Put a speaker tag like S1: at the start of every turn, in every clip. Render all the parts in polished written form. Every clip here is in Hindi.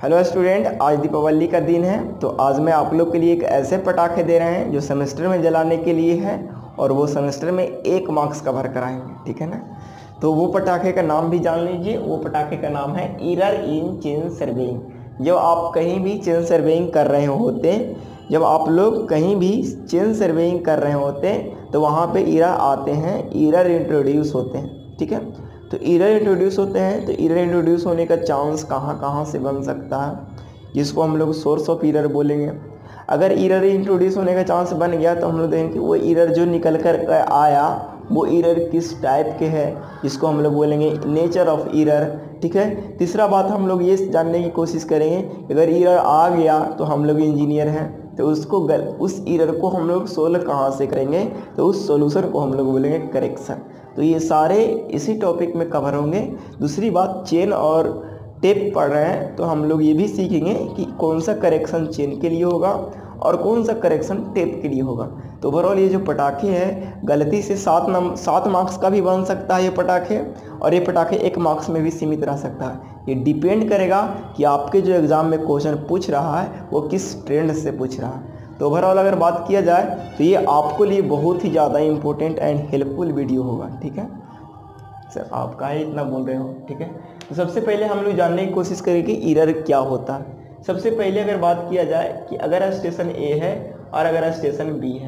S1: हेलो स्टूडेंट, आज दीपावली का दिन है। तो आज मैं आप लोग के लिए एक ऐसे पटाखे दे रहे हैं जो सेमेस्टर में जलाने के लिए है और वो सेमेस्टर में 1 मार्क्स कवर कराएंगे, ठीक है ना। तो वो पटाखे का नाम भी जान लीजिए। वो पटाखे का नाम है ईरर इन चेन सर्वेइंग। जब आप कहीं भी चेन सर्वेइंग कर रहे होते जब आप लोग कहीं भी चेन सर्वेइंग कर रहे होते तो वहाँ पे ईरर आते हैं, ईरर इंट्रोड्यूस होते हैं, ठीक है। तो ईरर इंट्रोड्यूस होते हैं, तो ईरर इंट्रोड्यूस होने का चांस कहाँ कहाँ से बन सकता है, जिसको हम लोग सोर्स ऑफ ईरर बोलेंगे। अगर ईरर इंट्रोड्यूस होने का चांस बन गया तो हम लोग देखेंगे कि वो ईरर जो निकल कर आया वो ईरर किस टाइप के है, जिसको हम लोग बोलेंगे नेचर ऑफ ईरर, ठीक है। तीसरा बात हम लोग ये जानने की कोशिश करेंगे अगर ईरर आ गया तो हम लोग इंजीनियर हैं तो उस ईरर को हम लोग सोल्व कहाँ से करेंगे, तो उस सॉल्यूशन को हम लोग बोलेंगे करेक्शन। तो ये सारे इसी टॉपिक में कवर होंगे। दूसरी बात, चेन और टेप पढ़ रहे हैं तो हम लोग ये भी सीखेंगे कि कौन सा करेक्शन चेन के लिए होगा और कौन सा करेक्शन टेप के लिए होगा। तो ओवरऑल ये जो पटाखे हैं गलती से 7 मार्क्स का भी बन सकता है ये पटाखे, और ये पटाखे 1 मार्क्स में भी सीमित रह सकता है। ये डिपेंड करेगा कि आपके जो एग्ज़ाम में क्वेश्चन पूछ रहा है वो किस ट्रेंड से पूछ रहा है। तो ओवरऑल अगर बात किया जाए तो ये आपके लिए बहुत ही ज़्यादा इम्पोर्टेंट एंड हेल्पफुल वीडियो होगा, ठीक है। सर आप काहे इतना बोल रहे हो, ठीक है। तो सबसे पहले हम लोग जानने की कोशिश करेंगे कि ईरर क्या होता है। सबसे पहले अगर बात किया जाए कि अगर स्टेशन ए है और अगर स्टेशन बी है,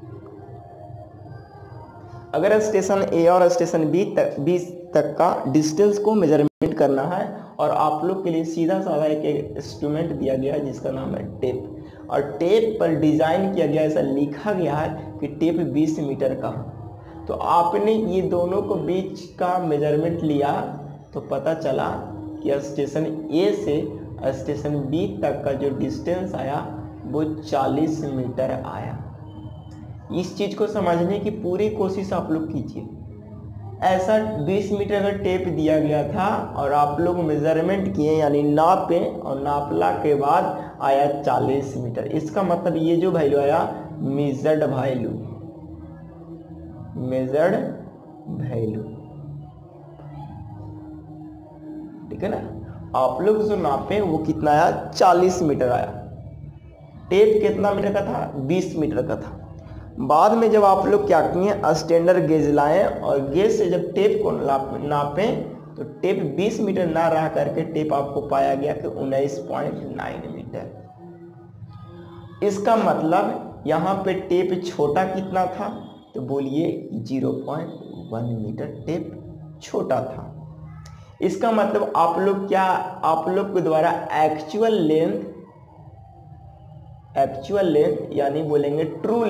S1: अगर स्टेशन ए और स्टेशन बी तक का डिस्टेंस को मेजरमेंट करना है और आप लोग के लिए सीधा साधा एक इंस्ट्रूमेंट दिया गया है जिसका नाम है टेप, और टेप पर डिज़ाइन किया गया, ऐसा लिखा गया है कि टेप 20 मीटर का हो। तो आपने ये दोनों को बीच का मेजरमेंट लिया तो पता चला कि स्टेशन ए से स्टेशन बी तक का जो डिस्टेंस आया वो 40 मीटर आया। इस चीज़ को समझने की पूरी कोशिश आप लोग कीजिए। ऐसा 20 मीटर का टेप दिया गया था और आप लोग मेजरमेंट किए यानी नापे और नापला के बाद आया 40 मीटर। इसका मतलब ये जो वैल्यू आया मेजर्ड वैल्यू, ठीक है ना। आप लोग जो नापे वो कितना आया, 40 मीटर आया। टेप कितना मीटर का था, 20 मीटर का था। बाद में जब आप लोग क्या किए, स्टैंडर्ड गेज लाएं और गेज से जब टेप को नापें तो टेप 20 मीटर ना रह करके टेप आपको पाया गया कि 19.9 मीटर। इसका मतलब यहाँ पे टेप छोटा कितना था, तो बोलिए 0.1 मीटर टेप छोटा था। इसका मतलब आप लोग के द्वारा एक्चुअल लेंथ यानी बोलेंगे ट्रू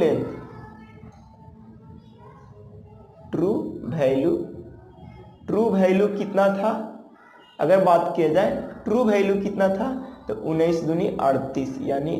S1: वैल्यू कितना था। अगर बात किया जाए ट्रू वैल्यू कितना था तो 19 दूनी 38 यानी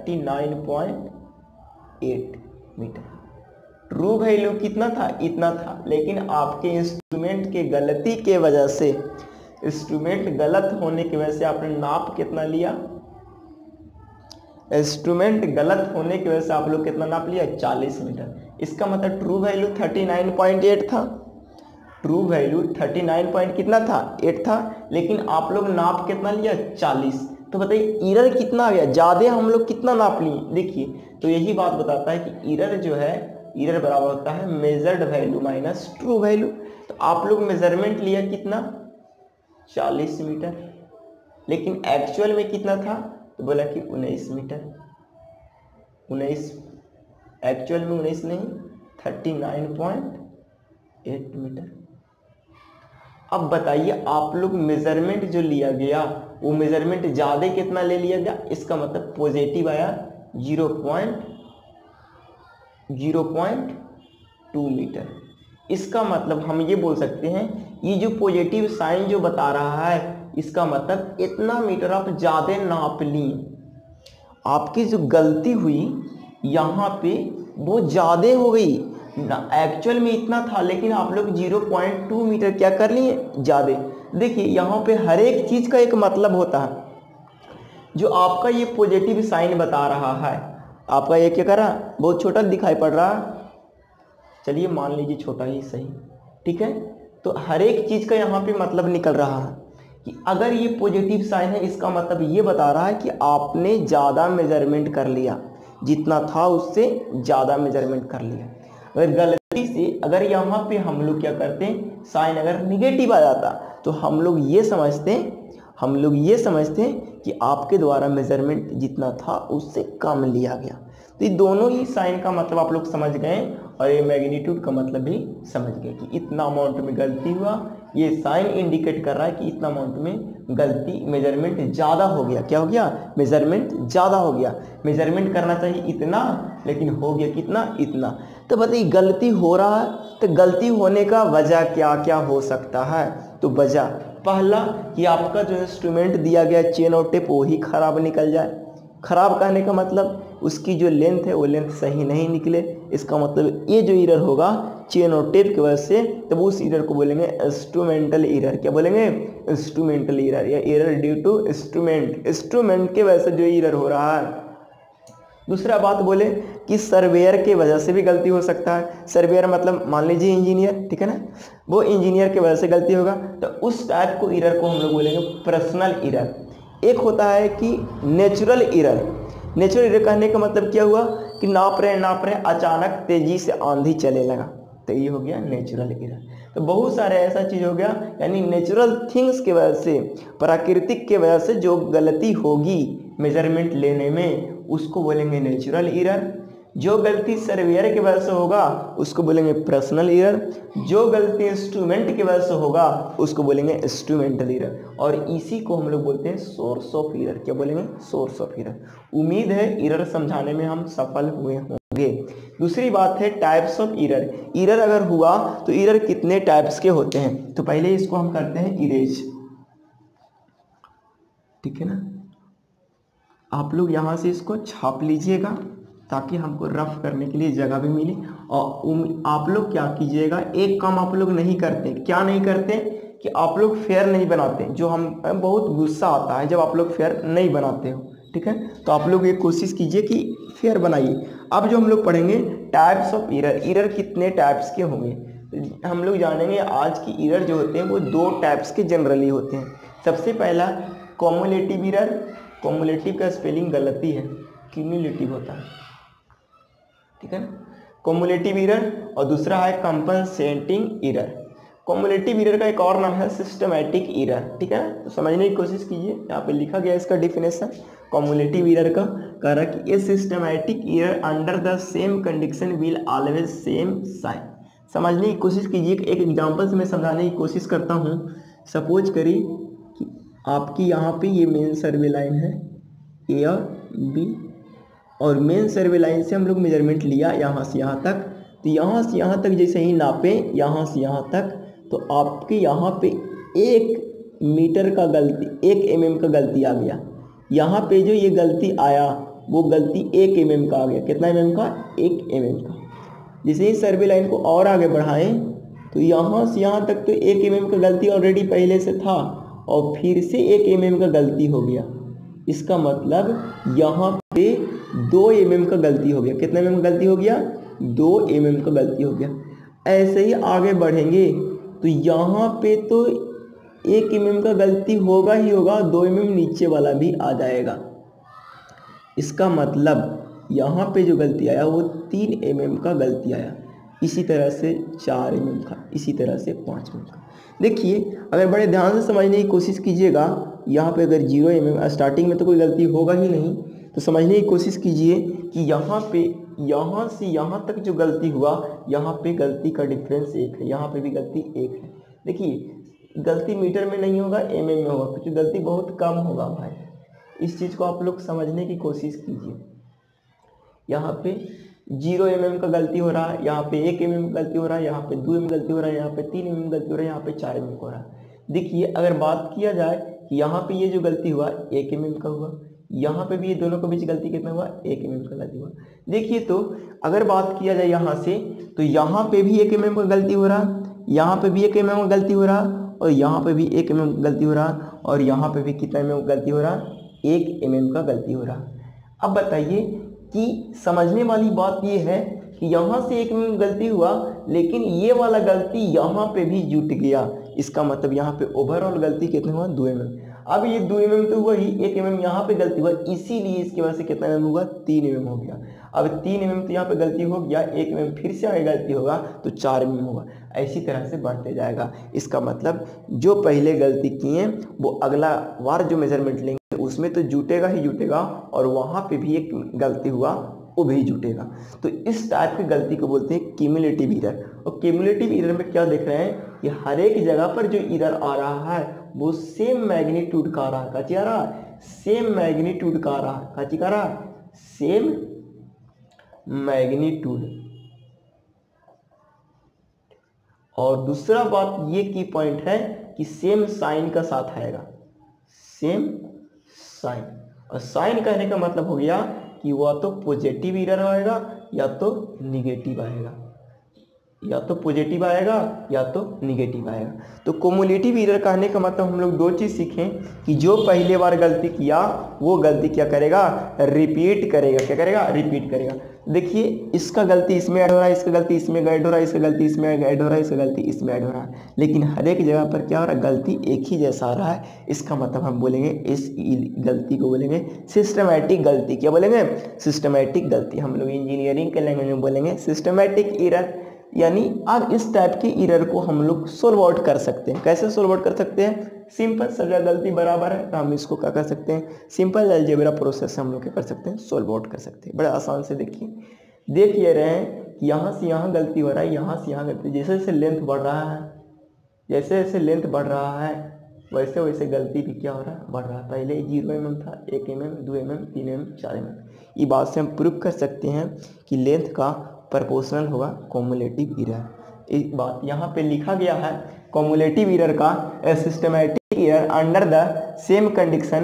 S1: 39.8 मीटर। ट्रू वैल्यू कितना था, इतना था। लेकिन आपके इंस्ट्रूमेंट के गलती के वजह से, इंस्ट्रूमेंट गलत होने की वजह से आपने नाप कितना लिया, इंस्ट्रूमेंट गलत होने की वजह से आप लोग कितना नाप लिया, 40 मीटर। इसका मतलब ट्रू वैल्यू 39.8 था, ट्रू वैल्यू 39 कितना था, 8 था, लेकिन आप लोग नाप कितना लिया, 40। तो बताइए ईरर कितना आ गया, ज़्यादा हम लोग कितना नाप लिए। देखिए तो यही बात बताता है कि ईरर जो है, ईरर बराबर होता है measured value minus true value. तो आप लोग मेजरमेंट लिया कितना, 40 मीटर, लेकिन एक्चुअल में कितना था, तो बोला कि 19 मीटर। 19 एक्चुअल में 19 नहीं, 39.8 मीटर। अब बताइए आप लोग मेजरमेंट जो लिया गया वो मेजरमेंट ज़्यादा कितना ले लिया गया, इसका मतलब पॉजिटिव आया 0.2 मीटर। इसका मतलब हम ये बोल सकते हैं ये जो पॉजिटिव साइन जो बता रहा है इसका मतलब इतना मीटर आप ज़्यादा नाप ली। आपकी जो गलती हुई यहाँ पे वो ज़्यादा हो गई, एक्चुअल में इतना था लेकिन आप लोग 0.2 मीटर क्या कर लिए, ज़्यादा। देखिए यहाँ पे हर एक चीज़ का एक मतलब होता है। जो आपका ये पॉजिटिव साइन बता रहा है, आपका ये क्या कर रहा है, बहुत छोटा दिखाई पड़ रहा है, चलिए मान लीजिए छोटा ही सही, ठीक है। तो हर एक चीज़ का यहाँ पे मतलब निकल रहा है। कि अगर ये पॉजिटिव साइन है इसका मतलब ये बता रहा है कि आपने ज़्यादा मेजरमेंट कर लिया, जितना था उससे ज़्यादा मेजरमेंट कर लिया। अगर गलती से अगर यहाँ पे हम लोग क्या करते हैं, साइन अगर निगेटिव आ जाता तो हम लोग ये समझते हैं कि आपके द्वारा मेजरमेंट जितना था उससे कम लिया गया। तो ये दोनों ही साइन का मतलब आप लोग समझ गए और ये मैग्नीट्यूड का मतलब भी समझ गए कि इतना अमाउंट में गलती हुआ। ये साइन इंडिकेट कर रहा है कि इतना अमाउंट में गलती, मेजरमेंट ज़्यादा हो गया। क्या हो गया? मेजरमेंट ज़्यादा हो गया। मेजरमेंट करना चाहिए इतना, लेकिन हो गया कितना? इतना। तो बताइए गलती हो रहा है तो गलती होने का वजह क्या क्या हो सकता है? तो वजह पहला कि आपका जो इंस्ट्रूमेंट दिया गया चेन और टेप वो ही खराब निकल जाए। खराब कहने का मतलब उसकी जो लेंथ है वो लेंथ सही नहीं निकले। इसका मतलब ये जो एरर होगा चेन और टेप की वजह से, तब उस एरर को बोलेंगे इंस्ट्रूमेंटल एरर। क्या बोलेंगे? इंस्ट्रूमेंटल एरर या एरर ड्यू टू इंस्ट्रूमेंट के वजह से जो एरर हो रहा है। दूसरा बात बोले कि सर्वेयर के वजह से भी गलती हो सकता है। सर्वेयर मतलब मान लीजिए इंजीनियर, ठीक है ना, वो इंजीनियर के वजह से गलती होगा तो उस टाइप को एरर को हम लोग बोलेंगे पर्सनल एरर। एक होता है कि नेचुरल एरर। नेचुरल एरर कहने का मतलब क्या हुआ कि नाप रहे अचानक तेजी से आंधी चले लगा, तो ये हो गया नेचुरल एरर। तो बहुत सारे ऐसा चीज़ हो गया, यानी नेचुरल थिंग्स की वजह से, प्राकृतिक के वजह से जो गलती होगी मेजरमेंट लेने में उसको बोलेंगे नेचुरल एरर। जो गलती सर्वेयर की वजह से होगा उसको बोलेंगे पर्सनल एरर। जो गलती इंस्ट्रूमेंट की वजह से होगा उसको बोलेंगे इंस्ट्रूमेंटल एरर। और इसी को हम लोग बोलते हैं सोर्स ऑफ एरर। क्या बोलेंगे? Source of error. उम्मीद है एरर समझाने में हम सफल हुए होंगे। दूसरी बात है टाइप्स ऑफ एरर। एरर अगर हुआ तो एरर कितने टाइप्स के होते हैं? तो पहले इसको हम करते हैं इरेज, ठीक है ना। आप लोग यहाँ से इसको छाप लीजिएगा ताकि हमको रफ करने के लिए जगह भी मिले। और आप लोग क्या कीजिएगा, एक काम आप लोग नहीं करते। क्या नहीं करते? कि आप लोग फेयर नहीं बनाते। जो हम बहुत गुस्सा आता है जब आप लोग फेयर नहीं बनाते हो, ठीक है। तो आप लोग ये कोशिश कीजिए कि फेयर बनाइए। अब जो हम लोग पढ़ेंगे टाइप्स ऑफ एरर। एरर कितने टाइप्स के होंगे हम लोग जानेंगे। आज की एरर जो होते हैं वो दो टाइप्स के जनरली होते हैं। सबसे पहला कॉमुलेटिव एरर। कॉमुलेटिव का स्पेलिंग गलती है, क्यूमुलेटिव होता है, ठीक है ना, कॉमुलेटिव एरर। और दूसरा है कंपनसेटिंग एरर। कॉमुलेटिव एरर का एक और नाम है सिस्टमैटिक एरर, ठीक है ना। तो समझने की कोशिश कीजिए, यहाँ पे लिखा गया इसका डिफिनेशन कॉमुलेटिव एरर का। कह रहा कि a systematic error under the same condition will always same sign. समझने की कोशिश कीजिए। एक एग्जाम्पल से मैं समझाने की कोशिश करता हूँ। सपोज करिए कि आपकी यहाँ पे ये मेन सर्वे लाइन है ए और बी, और मेन सर्वे लाइन से हम लोग मेजरमेंट लिया यहाँ से यहाँ तक। तो यहाँ से यहाँ तक जैसे ही नापे यहाँ से यहाँ तक, तो आपके यहाँ पे 1 मीटर का गलती, 1 mm का गलती आ गया। यहाँ पे जो ये गलती आया वो गलती 1 mm का आ गया। कितना mm का? 1 mm का। जैसे ही सर्वे लाइन को और आगे बढ़ाएं तो यहाँ से यहाँ तक तो 1 mm का गलती ऑलरेडी पहले से था और फिर से 1 mm का गलती हो गया। इसका मतलब यहाँ पे 2 mm का गलती हो गया। कितना mm का गलती हो गया? 2 mm का गलती हो गया। ऐसे ही आगे बढ़ेंगे तो यहाँ पे तो 1 mm का गलती होगा ही होगा, 2 mm नीचे वाला भी आ जाएगा। इसका मतलब यहाँ पे जो गलती आया वो 3 mm का गलती आया। इसी तरह से 4 mm का, इसी तरह से 5 mm का। देखिए अगर बड़े ध्यान से समझने की कोशिश कीजिएगा, यहाँ पे अगर 0 mm स्टार्टिंग में तो कोई गलती होगा ही नहीं, तो समझने की कोशिश कीजिए कि यहाँ पे यहाँ से यहाँ तक जो गलती हुआ, यहाँ पे गलती का डिफरेंस 1 है, यहाँ पे भी गलती 1 है। देखिए गलती मीटर में नहीं होगा, mm में होगा, क्योंकि गलती बहुत कम होगा भाई। इस चीज़ को आप लोग समझने की कोशिश कीजिए। यहाँ पे 0 mm का गलती हो रहा है, यहाँ पे 1 mm गलती हो रहा है, यहाँ पे 2 mm गलती हो रहा है, यहाँ पे 3 mm गलती हो रहा है, यहाँ पे 4 mm हो रहा है। देखिए अगर बात किया जाए कि यहाँ पे ये जो गलती हुआ 1 mm का हुआ, यहाँ पे भी ये दोनों के बीच गलती कितना हुआ? 1 mm का गलती हुआ। देखिए तो अगर बात किया जाए यहाँ से, तो यहाँ पे भी 1 mm का गलती हो रहा, यहाँ पे भी 1 mm का गलती हो रहा, और यहाँ पे भी 1 mm का गलती हो रहा, और यहाँ पे भी कितना mm का गलती हो रहा? 1 mm का गलती हो रहा। अब बताइए कि समझने वाली बात ये है कि यहाँ से 1 mm गलती हुआ, लेकिन ये वाला गलती यहाँ पे भी जुट गया। इसका मतलब यहाँ पे ओवरऑल गलती कितना हुआ 2 mm। अब ये 2 mm तो हुआ ही, 1 mm यहाँ पे गलती हुआ, इसीलिए इसकी वजह से कितना mm हुआ 3 mm हो गया। अब 3 mm तो यहाँ पे गलती हो गया, 1 mm फिर से आगे गलती होगा तो 4 mm होगा। ऐसी तरह से बढ़ते जाएगा। इसका मतलब जो पहले गलती किए वो अगला बार जो मेजरमेंट लेंगे उसमें तो जुटेगा ही जुटेगा, और वहाँ पे भी एक गलती हुआ वो भी जुटेगा। तो इस टाइप की गलती को बोलते हैं क्यूमुलेटिव एरर। और क्यूमुलेटिव एरर में क्या देख रहे हैं कि हर एक जगह पर जो एरर आ रहा है वो सेम मैग्नीट्यूड का आ रहा है। काची आ रहा है? सेम मैग्नीट्यूड का आ रहा है। काची का रहा है? Same magnitude. और दूसरा बात ये की पॉइंट है कि सेम साइन का साथ आएगा, सेम साइन। और साइन कहने का मतलब हो गया कि वह तो पॉजिटिव एरर आएगा या तो निगेटिव आएगा, या तो पॉजिटिव आएगा या तो निगेटिव आएगा। तो क्यूमुलेटिव एरर कहने का मतलब हम लोग 2 चीज़ सीखें कि जो पहले बार गलती किया वो गलती क्या करेगा? रिपीट करेगा। क्या करेगा? रिपीट करेगा। देखिए इसका गलती इसमें ऐड हो रहा है, इसका गलती इसमें ऐड हो रहा है, इसका गलती इसमें ऐड हो रहा है, इसका गलती इसमें ऐड हो रहा है, लेकिन हर एक जगह पर क्या हो रहा है? गलती एक ही जैसा आ रहा है। इसका मतलब हम बोलेंगे इस गलती को बोलेंगे सिस्टमैटिक गलती। क्या बोलेंगे? सिस्टमैटिक गलती। हम लोग इंजीनियरिंग के लैंग्वेज में बोलेंगे सिस्टमैटिक एरर। यानी अब इस टाइप के एरर को हम लोग सोल्व आउट कर सकते हैं। कैसे सोल्व आउट कर सकते हैं? सिंपल, सजा गलती बराबर है तो हम इसको क्या कर सकते हैं? सिंपल अलजेब्रा प्रोसेस से हम लोग क्या कर सकते हैं? सोल्व आउट कर सकते हैं। बड़े आसान से देखिए, देख ये रहे हैं कि यहाँ से यहाँ गलती हो रहा है, यहाँ से यहाँ गलती। जैसे जैसे लेंथ बढ़ रहा है, जैसे जैसे लेंथ बढ़ रहा है वैसे वैसे गलती भी क्या हो रहा है? बढ़ रहा है। पहले 0 mm था, 1 mm, 2 mm, 3 mm, 4 mm। ये बात से हम प्रूव कर सकते हैं कि लेंथ का प्रोपोर्शनल होगा क्यूमुलेटिव एरर। एक बात यहाँ पे लिखा गया है, क्यूमुलेटिव एरर का a systematic error under the same condition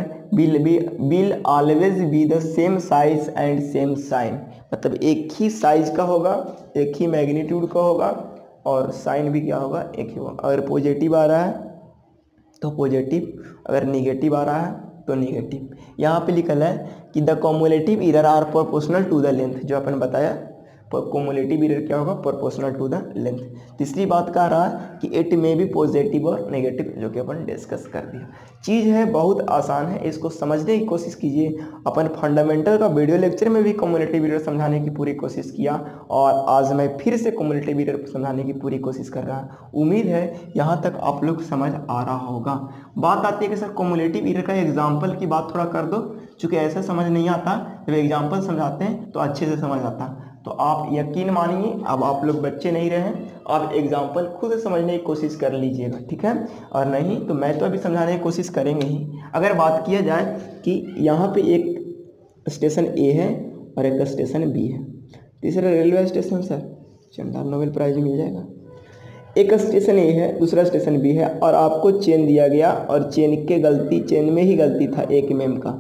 S1: will always be the same size and same sign. मतलब एक ही साइज का होगा, एक ही मैग्नीट्यूड का होगा, और साइन भी क्या होगा? एक ही होगा। अगर पॉजिटिव आ रहा है तो पॉजिटिव, अगर निगेटिव आ रहा है तो निगेटिव। यहाँ पे लिखा है कि the cumulative error are proportional to the length. जो अपन बताया क्यूमुलेटिव एरर क्या होगा? Proportional to the length. तीसरी बात कह रहा है कि इट में भी पॉजिटिव और नेगेटिव, जो कि अपन डिस्कस कर दिया। चीज़ है बहुत आसान है, इसको समझने की कोशिश कीजिए। अपन फंडामेंटल का वीडियो लेक्चर में भी क्यूमुलेटिव एरर समझाने की पूरी कोशिश किया, और आज मैं फिर से क्यूमुलेटिव एरर समझाने की पूरी कोशिश कर रहा हूँ। उम्मीद है यहाँ तक आप लोग समझ आ रहा होगा। बात आती है कि सर क्यूमुलेटिव एरर का एग्जाम्पल की बात थोड़ा कर दो, चूँकि ऐसा समझ नहीं आता, जब एग्जाम्पल समझाते हैं तो अच्छे से समझ आता। तो आप यकीन मानिए, अब आप लोग बच्चे नहीं रहे, आप एग्जाम्पल खुद समझने की कोशिश कर लीजिएगा, ठीक है? और नहीं तो मैं तो अभी समझाने की कोशिश करेंगे ही। अगर बात किया जाए कि यहाँ पे एक स्टेशन ए है और एक स्टेशन बी है, तीसरा रेलवे स्टेशन सर चंडाल नोबेल प्राइज मिल जाएगा। एक स्टेशन ए है, दूसरा स्टेशन बी है, और आपको चेन दिया गया, और चेन में ही गलती था 1 mm का,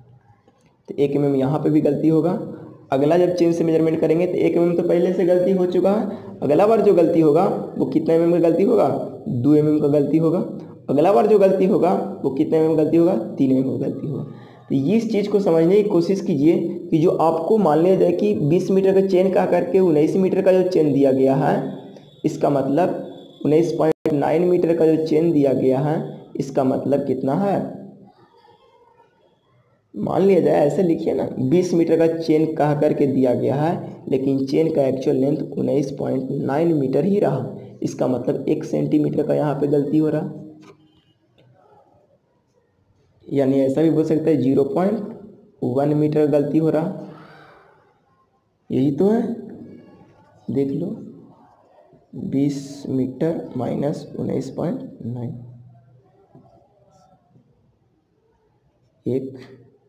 S1: तो 1 mm यहाँ पे भी गलती होगा। अगला जब चेन से मेजरमेंट करेंगे तो 1 mm तो पहले से गलती हो चुका है। अगला बार जो गलती होगा वो कितना mm का गलती होगा? 2 mm का गलती होगा। अगला बार जो गलती होगा वो कितने mm गलती होगा? 3 mm का गलती होगा। तो इस चीज़ को समझने की कोशिश कीजिए कि जो आपको मान लिया जाए कि 20 मीटर का चेन का करके 19 मीटर का जो चेन दिया गया है, इसका मतलब 19.9 मीटर का जो चेन दिया गया है, इसका मतलब कितना है? मान लिया जाए, ऐसे लिखिए ना, 20 मीटर का चेन कहा करके दिया गया है, लेकिन चेन का एक्चुअल लेंथ 19.9 मीटर ही रहा। इसका मतलब 1 सेंटीमीटर का यहाँ पे गलती हो रहा, यानी ऐसा भी बोल सकते हैं 0.1 मीटर गलती हो रहा। यही तो है, देख लो, 20 मीटर माइनस 19.9, एक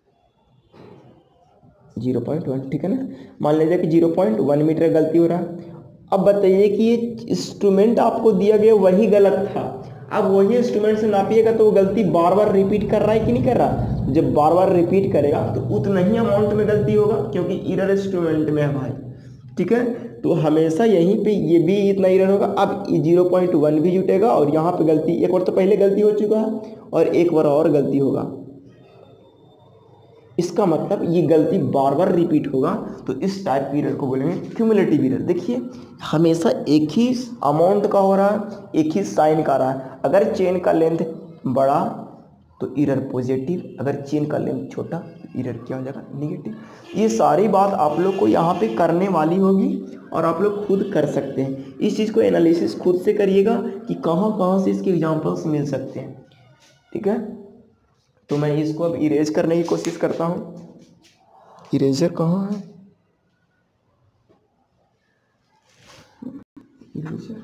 S1: 0.1, ठीक है ना? मान लीजिए कि 0.1 मीटर गलती हो रहा। अब बताइए कि ये इंस्ट्रूमेंट आपको दिया गया वही गलत था, अब वही इंस्ट्रूमेंट से नापिएगा तो वो गलती बार बार रिपीट कर रहा है कि नहीं कर रहा? जब बार बार रिपीट करेगा तो उतना ही अमाउंट में गलती होगा, क्योंकि एरर इंस्ट्रूमेंट में है भाई, ठीक है? तो हमेशा यहीं पे ये भी इतना एरर होगा। अब 0.1 भी जुटेगा, और यहाँ पे गलती एक बार तो पहले गलती हो चुका है, और एक बार और गलती होगा। इसका मतलब ये गलती बार बार रिपीट होगा, तो इस टाइप की एरर को बोलेंगे क्यूमुलेटिव एरर। देखिए हमेशा एक ही अमाउंट का हो रहा है, एक ही साइन का आ रहा है। अगर चेन का लेंथ बड़ा तो एरर पॉजिटिव, अगर चेन का लेंथ छोटा तो एरर क्या हो जाएगा, निगेटिव। ये सारी बात आप लोग को यहाँ पे करने वाली होगी और आप लोग खुद कर सकते हैं। इस चीज़ को एनालिसिस खुद से करिएगा कि कहाँ कहाँ से इसके एग्जाम्पल्स मिल सकते हैं, ठीक है। तो मैं इसको अब इरेज करने की कोशिश करता हूँ। इरेजर कहाँ है, इरेजर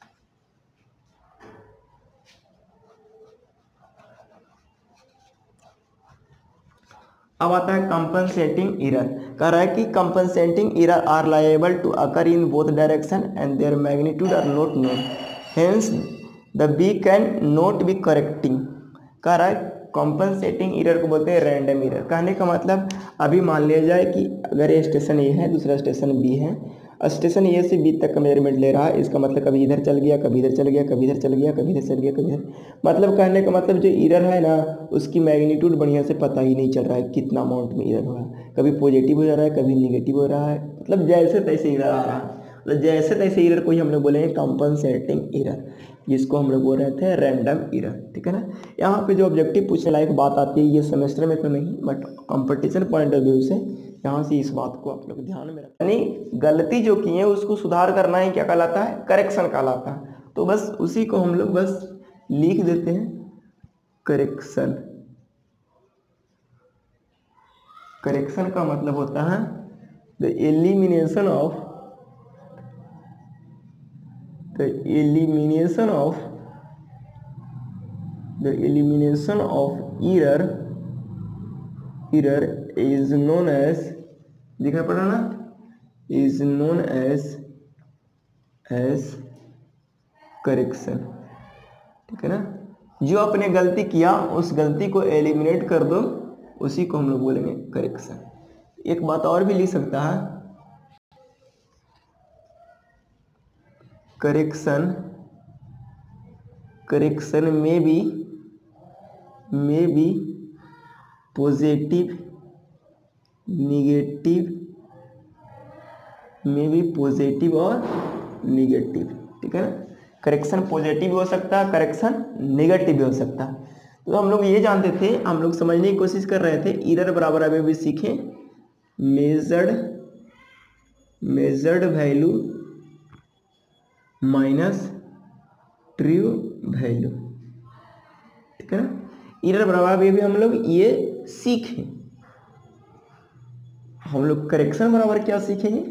S1: अब आता है कंपनसेटिंग एरर। कह रहा है कि compensating error are liable to occur in both direction and their magnitude are not known, hence the be can not be correcting. कह रहा है कॉम्पनसेटिंग एरर को बोलते हैं रैंडम एरर। कहने का मतलब अभी मान लिया जाए कि अगर ये स्टेशन ए है, दूसरा स्टेशन बी है, स्टेशन ए से बी तक का मेजरमेंट ले रहा है, इसका मतलब कभी इधर चल गया, कभी इधर चल गया, कभी इधर चल गया, कभी इधर चल गया, कभी इधर, मतलब कहने का मतलब जो एरर है ना उसकी मैग्नीट्यूड बढ़िया से पता ही नहीं चल रहा है कितना अमाउंट में एरर हो रहा है, कभी पॉजिटिव हो जा रहा है, कभी निगेटिव हो रहा है, मतलब जैसे तैसे एरर आ रहा है। मतलब जैसे तैसे एरर को ही हम लोग बोलेंगे कंपनसेटिंग एरर, जिसको हम लोग बोल रहे थे रैंडम एरर, ठीक है ना। यहाँ पे जो ऑब्जेक्टिव पूछने लायक बात आती है, ये सेमेस्टर में तो नहीं but competition point of view से यहाँ से इस बात को आप लोग ध्यान में रखें, यानी गलती जो की है उसको सुधार करना ही क्या कहलाता है, करेक्शन कहलाता है। तो बस उसी को हम लोग बस लिख देते हैं करेक्शन। करेक्शन का मतलब होता है the elimination of the elimination of error is known as, दिखा पड़ा ना, is known as correction, ठीक है ना। जो आपने गलती किया उस गलती को एलिमिनेट कर दो, उसी को हम लोग बोलेंगे करेक्शन। एक बात और भी लिख सकता है, करेक्शन में भी पॉजिटिव निगेटिव, में भी पॉजिटिव और निगेटिव, ठीक है ना। करेक्शन पॉजिटिव भी हो सकता है, करेक्शन निगेटिव भी हो सकता है। तो हम लोग ये जानते थे, हम लोग समझने की कोशिश कर रहे थे, एरर बराबर अभी भी सीखें measured value minus true value, ठीक है ना। एरर बराबर भी हम लोग ये सीखें। हम लोग करेक्शन बराबर क्या सीखेंगे,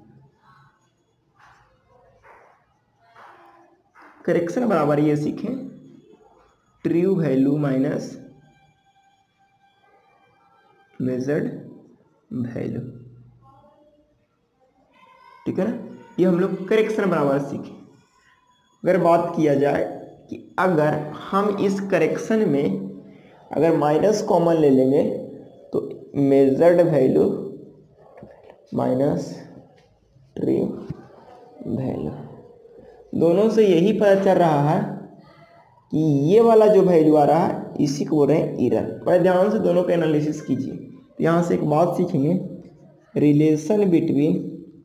S1: करेक्शन बराबर ये सीखें true value minus measured value, ठीक है ना। ये हम लोग करेक्शन बराबर सीखें। अगर बात किया जाए कि अगर हम इस करेक्शन में अगर माइनस कॉमन ले लेंगे तो measured value minus true value, दोनों से यही पता चल रहा है कि ये वाला जो वैल्यू आ रहा है इसी को बोल रहे हैं एरर। बड़े ध्यान से दोनों का एनालिसिस कीजिए। तो यहाँ से एक बात सीखेंगे, relation between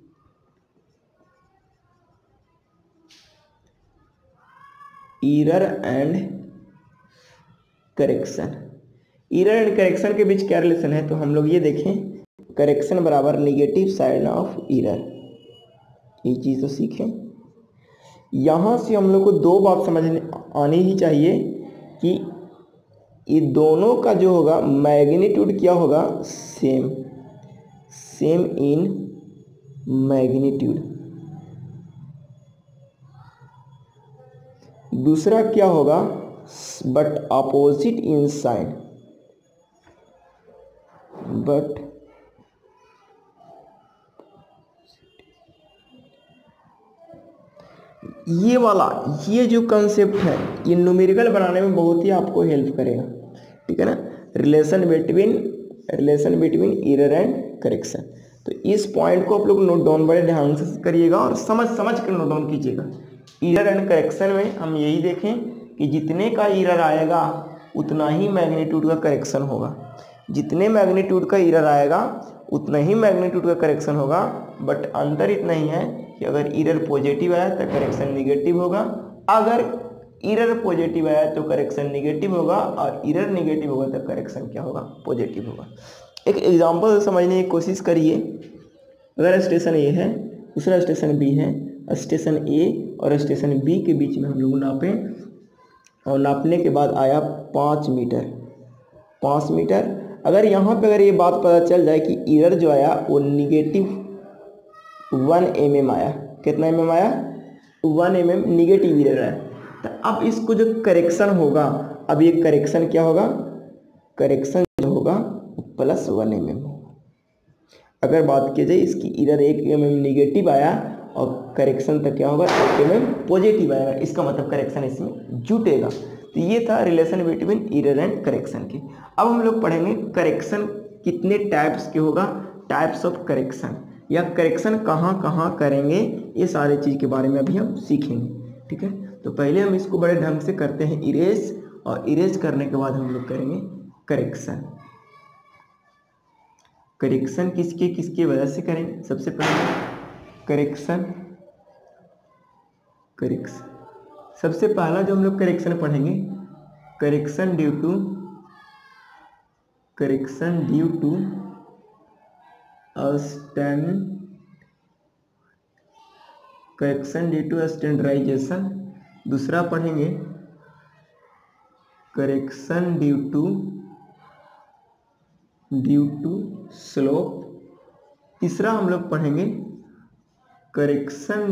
S1: error and correction. Error and correction के बीच क्या रिलेशन है, तो हम लोग ये देखें, करेक्शन बराबर निगेटिव साइड ऑफ एरर, ये चीज़ तो सीखें। यहाँ से हम लोग को दो बात समझ आनी ही चाहिए कि ये दोनों का जो होगा मैग्नीट्यूड क्या होगा, सेम इन मैग्नीट्यूड। दूसरा क्या होगा, but opposite in sign, but ये वाला, ये जो कंसेप्ट है ये न्यूमेरिकल बनाने में बहुत ही आपको हेल्प करेगा, ठीक है ना। Relation between error and correction. तो इस पॉइंट को आप लोग नोट डाउन बड़े ध्यान से करिएगा और समझ कर नोट डाउन कीजिएगा। एरर एंड करेक्शन में हम यही देखें कि जितने का एरर आएगा उतना ही मैग्नीट्यूड का करेक्शन होगा। जितने मैग्नीट्यूड का एरर आएगा उतना ही मैग्नीट्यूड का करेक्शन होगा, बट अंतर इतना ही है कि अगर एरर पॉजिटिव आया तो करेक्शन निगेटिव होगा, अगर एरर पॉजिटिव आया तो करेक्शन निगेटिव होगा, और एरर निगेटिव होगा तो करेक्शन क्या होगा, पॉजिटिव होगा। एक एग्जांपल समझने की कोशिश करिए। अगर स्टेशन ए है, दूसरा स्टेशन बी है, स्टेशन ए और स्टेशन बी के बीच में हम लोग नापें, और नापने के बाद आया 5 मीटर, 5 मीटर। अगर यहाँ पे अगर ये बात पता चल जाए कि एरर जो आया वो निगेटिव 1 mm आया, कितना mm आया, 1 mm निगेटिव एरर है, तो अब इसको जो करेक्शन होगा, अब ये करेक्शन क्या होगा, करेक्शन जो होगा +1 mm होगा। अगर बात की जाए इसकी एरर 1 mm निगेटिव आया और करेक्शन तक क्या होगा, 1 mm पॉजिटिव आएगा, इसका मतलब करेक्शन इसमें जुटेगा। तो ये था relation between error and correction की। अब हम लोग पढ़ेंगे करेक्शन कितने टाइप्स के होगा, टाइप्स ऑफ करेक्शन, या करेक्शन कहाँ कहाँ करेंगे, ये सारे चीज़ के बारे में अभी हम सीखेंगे। ठीक है, तो पहले हम इसको बड़े ढंग से करते हैं इरेज, और इरेज करने के बाद हम लोग करेंगे करेक्शन। करेक्शन किसके किसकी वजह से करेंगे, सबसे पहले करेक्शन सबसे पहला जो हम लोग करेक्शन पढ़ेंगे, करेक्शन ड्यू टू स्टैंडर्डाइजेशन। दूसरा पढ़ेंगे करेक्शन ड्यू टू स्लोप। तीसरा हम लोग पढ़ेंगे करेक्शन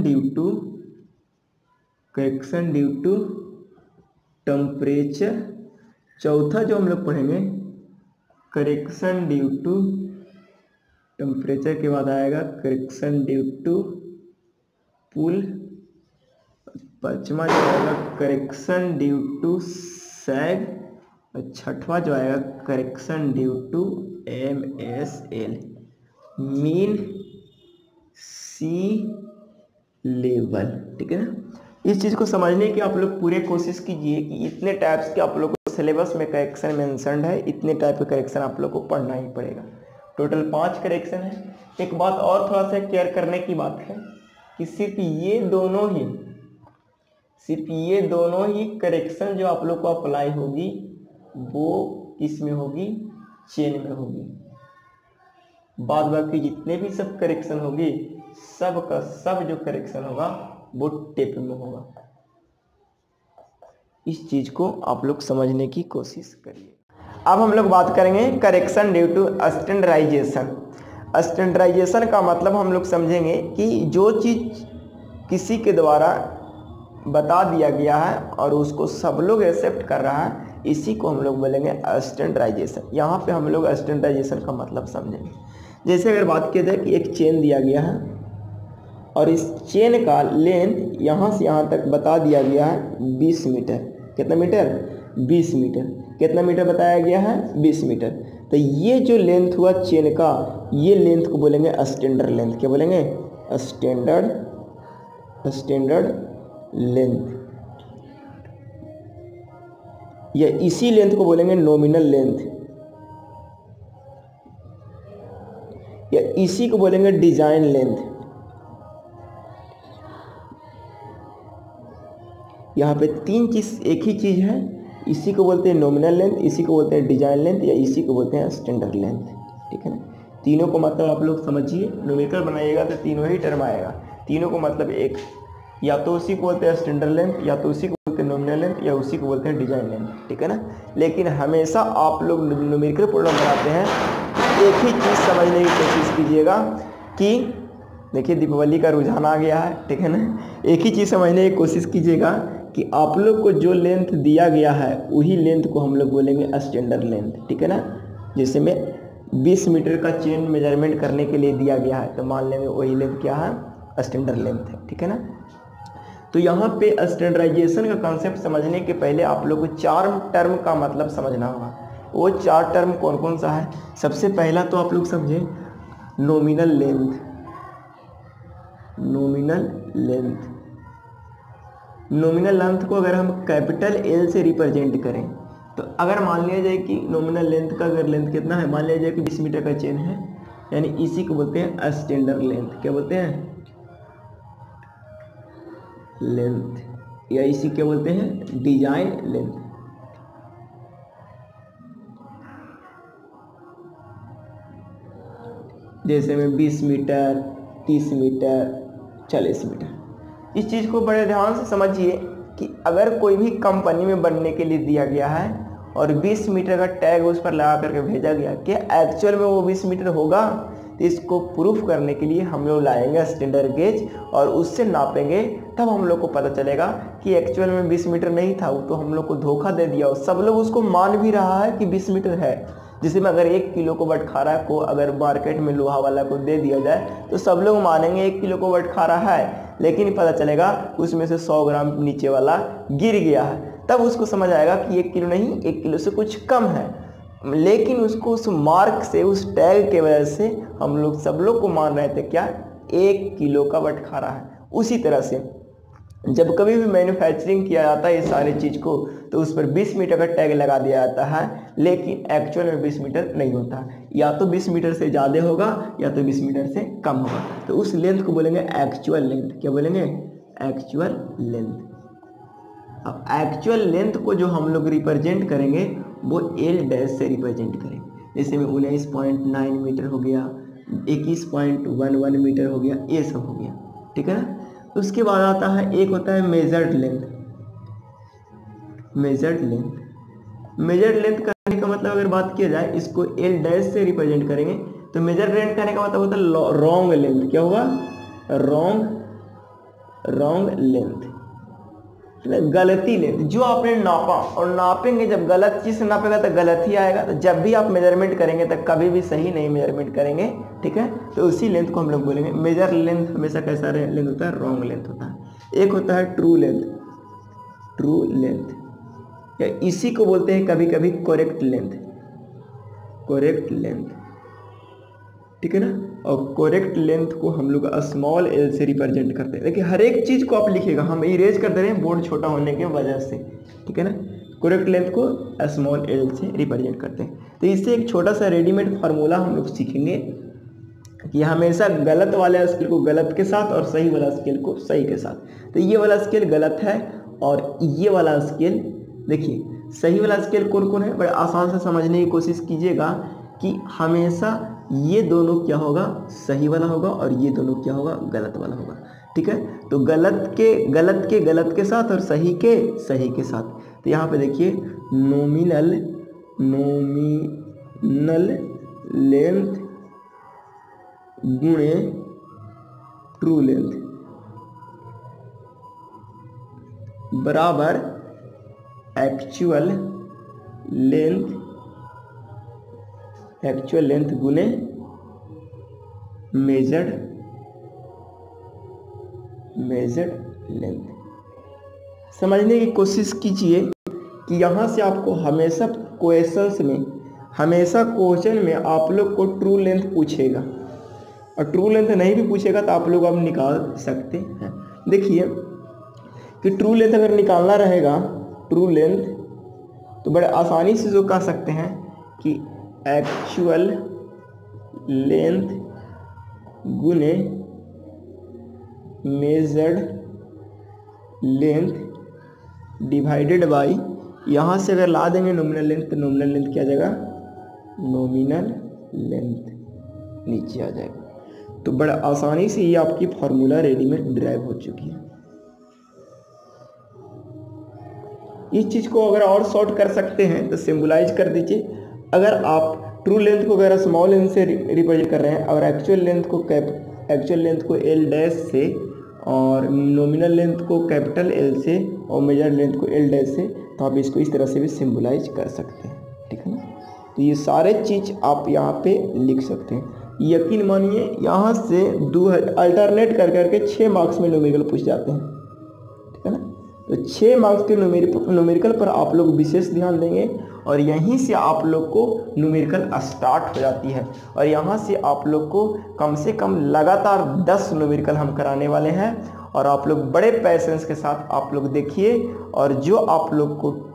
S1: ड्यू टू टेम्परेचर। चौथा जो हम लोग पढ़ेंगे करेक्शन ड्यू टू टेम्परेचर के बाद आएगा करेक्शन ड्यू टू पुल। पांचवा जो आएगा करेक्शन ड्यू टू सैग, और छठवा जो आएगा correction due to MSL, mean sea level. ठीक है ना, इस चीज़ को समझने की आप लोग पूरे कोशिश कीजिए कि इतने टाइप्स के आप लोग को सिलेबस में करेक्शन मेंशन्ड है, इतने टाइप के करेक्शन आप लोग को पढ़ना ही पड़ेगा। टोटल 5 करेक्शन है। एक बात और थोड़ा सा केयर करने की बात है कि सिर्फ ये दोनों ही करेक्शन जो आप लोग को अप्लाई होगी वो किस में होगी, चेन में होगी। बाद बाकी जितने भी सब करेक्शन होगी, सब का सब जो करेक्शन होगा वो टेप में होगा। इस चीज को आप लोग समझने की कोशिश करिए। अब हम लोग बात करेंगे correction due to standardisation. Standardisation का मतलब हम लोग समझेंगे कि जो चीज किसी के द्वारा बता दिया गया है और उसको सब लोग एक्सेप्ट कर रहा है, इसी को हम लोग बोलेंगे स्टैंडर्डाइजेशन। यहाँ पे हम लोग स्टैंडर्डाइजेशन का मतलब समझेंगे। जैसे अगर बात की जाए कि एक चेन दिया गया है और इस चेन का लेंथ यहाँ से यहाँ तक बता दिया गया है 20 मीटर। कितना मीटर, 20 मीटर। कितना मीटर बताया गया है, 20 मीटर। तो ये जो लेंथ हुआ चेन का, ये लेंथ को बोलेंगे स्टैंडर्ड लेंथ। क्या बोलेंगे, स्टैंडर्ड लेंथ। या इसी लेंथ को बोलेंगे नॉमिनल लेंथ, या इसी को बोलेंगे डिजाइन लेंथ। यहाँ पे 3 चीज एक ही चीज है, इसी को बोलते हैं नॉमिनल लेंथ, इसी को बोलते हैं डिजाइन लेंथ, या इसी को बोलते हैं स्टैंडर्ड लेंथ। ठीक है ना, तीनों को मतलब आप लोग समझिए। न्यूमेरिकल बनाइएगा तो तीनों ही टर्म आएगा। तीनों को मतलब एक, या तो उसी को बोलते हैं स्टैंडर्ड लेंथ, या तो उसी को बोलते हैं नॉमिनल लेंथ, या उसी को बोलते हैं डिजाइन लेंथ। ठीक है ना, लेकिन हमेशा आप लोग न्यूमेरिकल प्रॉब्लम बनाते हैं, एक ही चीज़ समझने की कोशिश कीजिएगा कि देखिए दीपावली का रुझान आ गया है। ठीक है ना, एक ही चीज़ समझने की कोशिश कीजिएगा कि आप लोग को जो लेंथ दिया गया है वही लेंथ को हम लोग बोलेंगे स्टैंडर्ड लेंथ। ठीक है ना, जैसे में 20 मीटर का चेन मेजरमेंट करने के लिए दिया गया है, तो मान लेंगे वही लेंथ क्या है, स्टैंडर्ड लेंथ है। ठीक है ना, तो यहाँ पे स्टैंडर्डाइजेशन का कॉन्सेप्ट समझने के पहले आप लोग को 4 टर्म का मतलब समझना होगा। वो 4 टर्म कौन कौन सा है। सबसे पहला तो आप लोग समझे नॉमिनल लेंथ। नॉमिनल लेंथ को अगर हम कैपिटल L से रिप्रेजेंट करें, तो अगर मान लिया जाए कि नॉमिनल लेंथ का अगर लेंथ कितना है, मान लिया जाए कि 20 मीटर का चेन है, यानी इसी को बोलते हैं स्टैंडर्ड लेंथ। क्या बोलते हैं? लेंथ, या इसी क्या बोलते हैं? Design length. जैसे में 20 मीटर, 30 मीटर, 40 मीटर। इस चीज़ को बड़े ध्यान से समझिए कि अगर कोई भी कंपनी में बनने के लिए दिया गया है और 20 मीटर का टैग उस पर लगा करके भेजा गया, क्या एक्चुअल में वो 20 मीटर होगा? तो इसको प्रूफ करने के लिए हम लोग लाएंगे स्टैंडर्ड गेज और उससे नापेंगे, तब हम लोग को पता चलेगा कि एक्चुअल में 20 मीटर नहीं था, वो तो हम लोग को धोखा दे दिया। और सब लोग उसको मान भी रहा है कि 20 मीटर है। जिसमें अगर 1 किलो को बटखारा को अगर मार्केट में लोहा वाला को दे दिया जाए तो सब लोग मानेंगे 1 किलो को बटखारा है, लेकिन पता चलेगा उसमें से 100 ग्राम नीचे वाला गिर गया है। तब उसको समझ आएगा कि 1 किलो नहीं, 1 किलो से कुछ कम है। लेकिन उसको उस मार्क से, उस टैग के वजह से हम लोग सब लोग को मान रहे थे क्या 1 किलो का बटखारा है। उसी तरह से जब कभी भी मैन्युफैक्चरिंग किया जाता है इस सारी चीज़ को, तो उस पर 20 मीटर का टैग लगा दिया जाता है, लेकिन एक्चुअल में 20 मीटर नहीं होता। या तो 20 मीटर से ज़्यादा होगा या तो 20 मीटर से कम होगा। तो उस लेंथ को बोलेंगे एक्चुअल लेंथ। क्या बोलेंगे? Actual length. अब एक्चुअल लेंथ को जो हम लोग रिप्रेजेंट करेंगे वो एल डैश से रिप्रेजेंट करेंगे। जैसे में 19.9 मीटर हो गया, 21.11 मीटर हो गया, ये सब हो गया, ठीक है ना। उसके बाद आता है, एक होता है measured length. Measured length, measured length करने का मतलब अगर बात किया जाए, इसको एल डैश से रिप्रेजेंट करेंगे तो मेजर्ड लेंथ करने का मतलब होता है रॉन्ग लेंथ। क्या हुआ? रॉन्ग लेंथ, गलती लेंथ, जो आपने नापा। और नापेंगे जब गलत चीज से नापेगा तो गलत ही आएगा। तो जब भी आप मेजरमेंट करेंगे तो कभी भी सही नहीं मेजरमेंट करेंगे, ठीक है। तो उसी लेंथ को हम लोग बोलेंगे। मेजर लेंथ हमेशा कैसा लेंथ होता है? रॉन्ग लेंथ होता है। एक होता है ट्रू लेंथ। ट्रू लेंथ, या इसी को बोलते हैं कभी कभी करेक्ट लेंथ। करेक्ट लेंथ, ठीक है ना। और करेक्ट लेंथ को हम लोग स्मॉल एल से रिप्रेजेंट करते हैं। देखिए हर एक चीज़ को आप लिखिएगा, हम इरेज कर दे रहे हैं बोर्ड छोटा होने की वजह से, ठीक है ना। करेक्ट लेंथ को स्मॉल एल से रिप्रेजेंट करते हैं। तो इससे एक छोटा सा रेडीमेड फार्मूला हम लोग सीखेंगे कि हमेशा गलत वाले स्केल को गलत के साथ और सही वाला स्केल को सही के साथ। तो ये वाला स्केल गलत है और ये वाला स्केल, देखिए सही वाला स्केल कौन कौन है, बड़े आसान से समझने की कोशिश कीजिएगा कि हमेशा ये दोनों क्या होगा? सही वाला होगा, और ये दोनों क्या होगा? गलत वाला होगा, ठीक है। तो गलत के गलत के साथ और सही के सही के साथ। तो यहाँ पे देखिए नॉमिनल लेंथ गुणे ट्रू लेंथ बराबर एक्चुअल लेंथ गुने मेजर्ड लेंथ। समझने की कोशिश कीजिए कि यहाँ से आपको हमेशा क्वेश्चन में आप लोग को ट्रू लेंथ पूछेगा, और ट्रू लेंथ नहीं भी पूछेगा तो आप लोग अब निकाल सकते हैं। देखिए कि ट्रू लेंथ अगर निकालना रहेगा, ट्रू लेंथ, तो बड़े आसानी से जो कह सकते हैं कि एक्चुअल लेंथ गुने मेजर्ड लेंथ डिवाइडेड बाई, यहाँ से अगर ला देंगे नॉमिनल लेंथ तो नॉमिनल लेंथ क्या आ जाएगा? नॉमिनल लेंथ नीचे आ जाएगा। तो बड़ा आसानी से ये आपकी फार्मूला रेडीमेड ड्राइव हो चुकी है। इस चीज़ को अगर और शॉर्ट कर सकते हैं तो सिंबलाइज कर दीजिए। अगर आप ट्रू लेंथ को अगर स्मॉल लेंथ से रिप्रेजेंट कर रहे हैं और एक्चुअल लेंथ को एल डैश से और नॉमिनल लेंथ को कैपिटल एल से और मेजर लेंथ को एल डैश से, तो आप इसको इस तरह से भी सिंबलाइज कर सकते हैं, ठीक है ना। तो ये सारे चीज़ आप यहाँ पे लिख सकते हैं। यकीन मानिए यहाँ से अल्टरनेट कर करके 6 मार्क्स में न्यूमेरिकल पूछ जाते हैं, ठीक है ना। तो 6 मार्क्स के न्यूमेरिकल पर आप लोग विशेष ध्यान देंगे, और यहीं से आप लोग को न्यूमेरिकल स्टार्ट हो जाती है। और यहाँ से आप लोग को कम से कम लगातार 10 न्यूमेरिकल हम कराने वाले हैं, और आप लोग बड़े पैसेंस के साथ आप लोग देखिए। और जो आप लोग को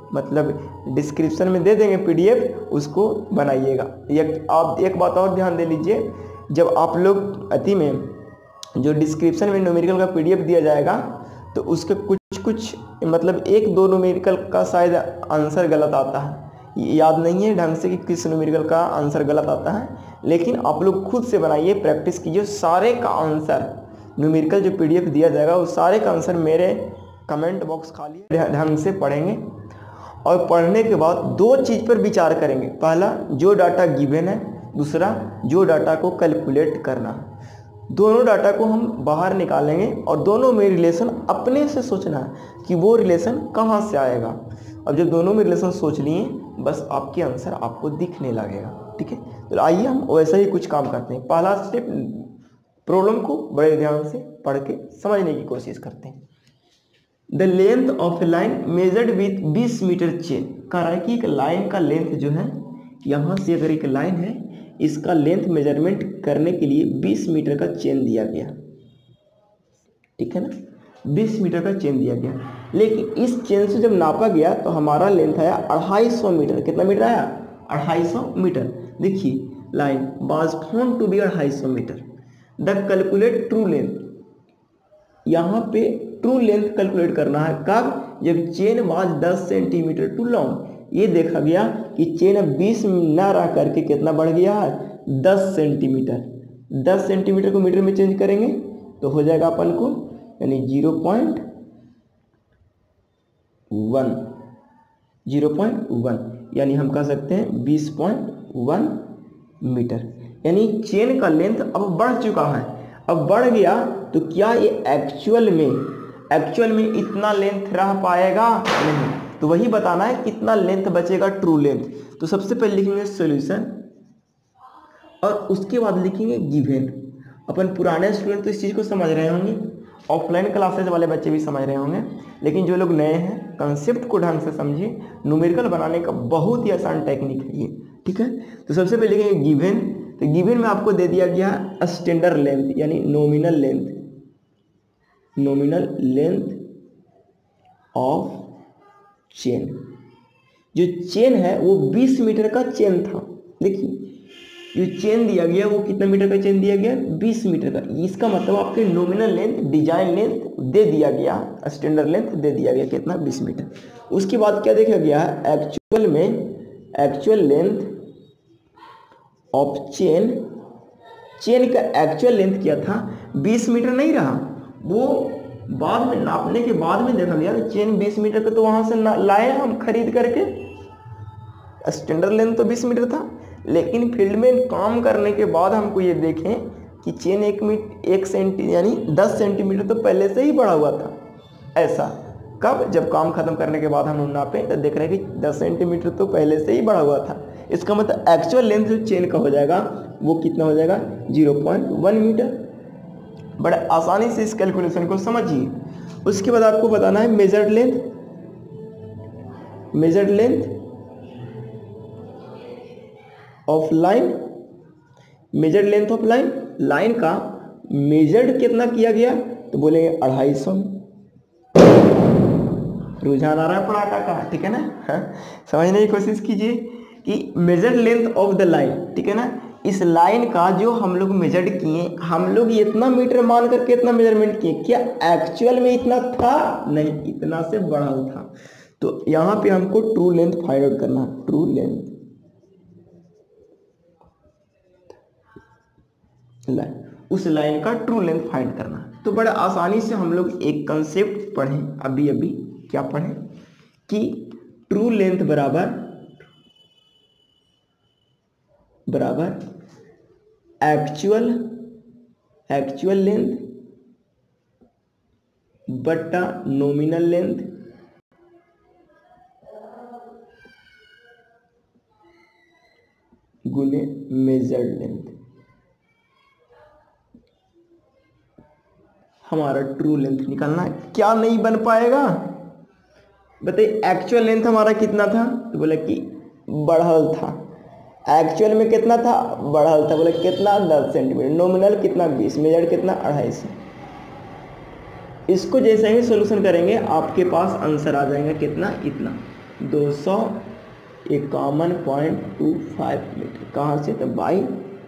S1: मतलब डिस्क्रिप्शन में दे देंगे PDF, उसको बनाइएगा। आप एक बात और ध्यान दे लीजिए, जब आप लोग अति में जो डिस्क्रिप्शन में न्यूमेरिकल का PDF दिया जाएगा तो उसके कुछ मतलब 1-2 न्यूमेरिकल का शायद आंसर गलत आता है, याद नहीं है ढंग से कि किस न्यूमेरिकल का आंसर गलत आता है, लेकिन आप लोग खुद से बनाइए, प्रैक्टिस कीजिए। सारे का आंसर न्यूमेरिकल जो PDF दिया जाएगा वो सारे का आंसर मेरे कमेंट बॉक्स खाली ढंग से पढ़ेंगे, और पढ़ने के बाद 2 चीज़ पर विचार करेंगे। पहला, जो डाटा गिवन है, दूसरा जो डाटा को कैलकुलेट करना है। दोनों डाटा को हम बाहर निकालेंगे और दोनों में रिलेशन अपने से सोचना है कि वो रिलेशन कहाँ से आएगा। अब जब दोनों में रिलेशन सोच लिए, बस आपके आंसर आपको दिखने लगेगा। ठीक है, तो आइए हम वैसा ही कुछ काम करते हैं। पहला स्टेप, प्रॉब्लम को बड़े ध्यान से पढ़ के समझने की कोशिश करते हैं। The length of a line measured with 20 metre chain. कह रहा है कि एक लाइन का लेंथ जो है, यहाँ से अगर एक लाइन है, इसका लेंथ मेजरमेंट करने के लिए 20 मीटर का चेन दिया गया। ठीक है ना, 20 मीटर का चेन दिया गया, लेकिन इस चेन से जब नापा गया तो हमारा लेंथ आया 250 मीटर। कितना मीटर आया? 250 मीटर। देखिए, line was found to be 250 metre. The calculate true length, यहाँ पे ट्रू लेंथ कैलकुलेट करना है। कब? जब chain was 10 centimetre too long. ये देखा गया कि चेन अब 20 ना रह करके कितना बढ़ गया है? 10 सेंटीमीटर। 10 सेंटीमीटर को मीटर में चेंज करेंगे तो हो जाएगा अपन को यानी 0.1 यानी हम कह सकते हैं 20.1 मीटर। यानी चेन का लेंथ अब बढ़ चुका है। अब बढ़ गया तो क्या ये एक्चुअल में इतना लेंथ रह पाएगा? नहीं। तो वही बताना है कितना लेंथ बचेगा, ट्रू लेंथ। तो सबसे पहले लिखेंगे सॉल्यूशन और उसके बाद लिखेंगे गिवन। अपन पुराने स्टूडेंट तो इस चीज़ को समझ रहे होंगे, ऑफलाइन क्लासेज वाले बच्चे भी समझ रहे होंगे, लेकिन जो लोग नए हैं कंसेप्ट को ढंग से समझिए। न्यूमेरिकल बनाने का बहुत ही आसान टेक्निक है ये। ठीक है, तो सबसे पहले लिखेंगे गिवन। तो गिवन में आपको दे दिया गया स्टैंडर्ड लेंथ यानी नॉमिनल लेंथ ऑफ चेन। जो चेन है वो 20 मीटर का चेन था। देखिए, जो चेन दिया गया वो कितना मीटर का चेन दिया गया? 20 मीटर का। इसका मतलब आपके नॉमिनल लेंथ, डिजाइन लेंथ दे दिया गया, स्टैंडर्ड लेंथ दे दिया गया कितना? 20 मीटर। उसके बाद क्या देखा गया है? एक्चुअल लेंथ ऑफ चेन का एक्चुअल लेंथ क्या था? 20 मीटर नहीं रहा, वो बाद में नापने के बाद में देखा गया चेन 20 मीटर का, तो वहां से लाए हम खरीद करके। स्टैंडर्ड लेंथ तो 20 मीटर था, लेकिन फील्ड में काम करने के बाद हमको ये देखें कि चेन 1 सेंटी यानी 10 सेंटीमीटर तो पहले से ही बढ़ा हुआ था। ऐसा कब? जब काम खत्म करने के बाद हम नापे तो देख रहे हैं कि 10 सेंटीमीटर तो पहले से ही बढ़ा हुआ था। इसका मतलब एक्चुअल लेंथ जो चेन का हो जाएगा वो कितना हो जाएगा? 0.1 मीटर। बड़ा आसानी से इस कैलकुलेशन को समझिए। उसके बाद आपको बताना है measured length of line. Measured length of line का मेजर्ड कितना किया गया? तो बोलेंगे 250। रुझान आ रहा है पढ़ाका का, ठीक है ना? समझने की कोशिश कीजिए कि measured length of the line, ठीक है ना? इस लाइन का जो हम लोग मेजर्ड किए, हम लोग इतना मीटर मान करके इतना मेजरमेंट किए, क्या एक्चुअल में इतना था? नहीं, इतना से बढ़ा था। तो यहाँ पे हमको ट्रू लेंथ फाइंड आउट करना है। ट्रू लेंथ लाइन, उस लाइन का ट्रू लेंथ फाइंड करना है। तो बड़ा आसानी से हम लोग एक कंसेप्ट पढ़ें अभी क्या पढ़ें कि ट्रू लेंथ बराबर एक्चुअल लेंथ बटा नॉमिनल लेंथ गुने मेजर्ड लेंथ। हमारा ट्रू लेंथ निकालना है। क्या नहीं बन पाएगा? बताइए, एक्चुअल लेंथ हमारा कितना था? तो बोला कि बढ़ल था। एक्चुअल में कितना था? बढ़ल था। बोले कितना? 10 सेंटीमीटर। नॉमिनल कितना? 20। मेजर्ड कितना? 250। इसको जैसे ही सॉल्यूशन करेंगे आपके पास आंसर आ जाएगा कितना? इतना। 251.25 मीटर। कहाँ से? तो बाई